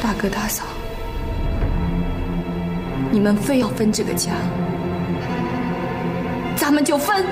大哥大嫂，你们非要分这个家，咱们就分。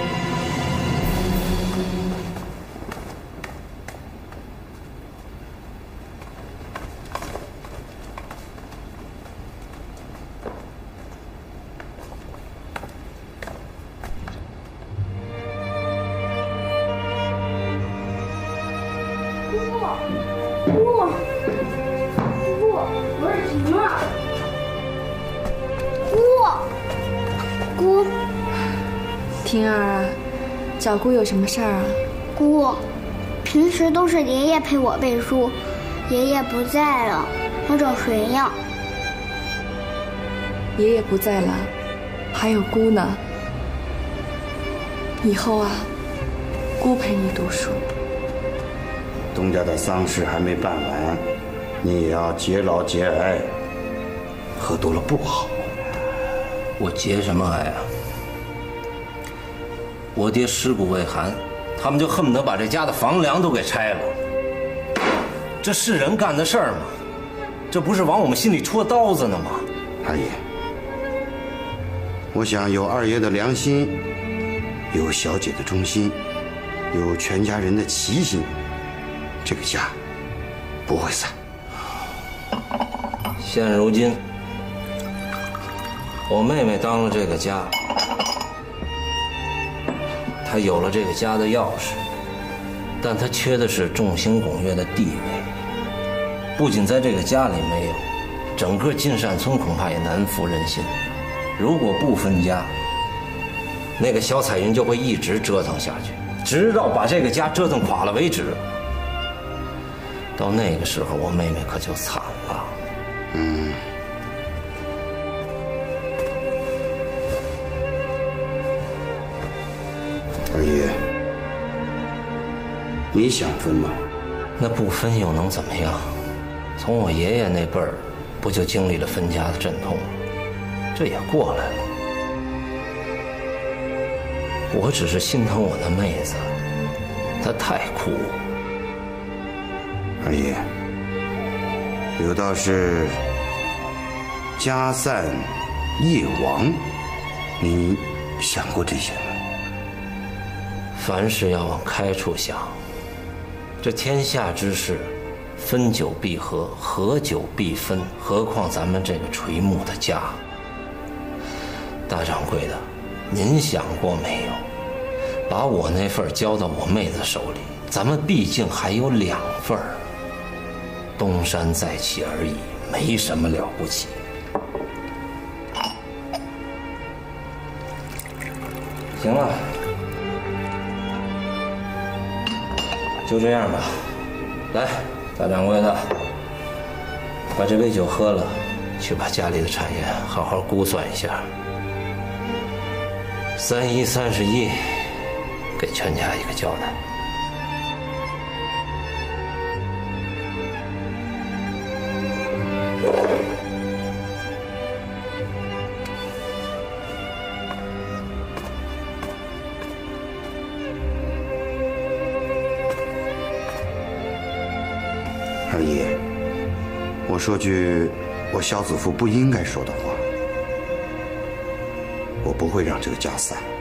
婷儿，找姑有什么事儿啊？ 姑，平时都是爷爷陪我背书，爷爷不在了，我找谁呀？ 爷爷不在了，还有姑呢。以后啊，姑陪你读书。 东家的丧事还没办完，你也要节劳节哀，喝多了不好。 我节什么哀啊？我爹尸骨未寒，他们就恨不得把这家的房梁都给拆了。这是人干的事儿吗？这不是往我们心里戳刀子呢吗？ 二爷，我想有二爷的良心，有小姐的忠心，有全家人的齐心，这个家不会散。 现如今，我妹妹当了这个家，她有了这个家的钥匙，但她缺的是众星拱月的地位。不仅在这个家里没有，整个金山村恐怕也难服人心。如果不分家，那个小彩云就会一直折腾下去，直到把这个家折腾垮了为止。到那个时候，我妹妹可就惨了。 二爷，你想分吗？ 那不分又能怎么样？从我爷爷那辈儿，不就经历了分家的阵痛吗？这也过来了。我只是心疼我的妹子，她太苦。 二爷，有道是家散业亡，你想过这些吗？ 凡事要往开处想，这天下之事，分久必合，合久必分，何况咱们这个垂暮的家。大掌柜的，您想过没有，把我那份交到我妹子手里，咱们毕竟还有2份，东山再起而已，没什么了不起。行了，就这样吧。来，大掌柜的，把这杯酒喝了，去把家里的产业好好估算一下。31、31，给全家一个交代。 二爷，我说句我小子父不应该说的话，我不会让这个家散。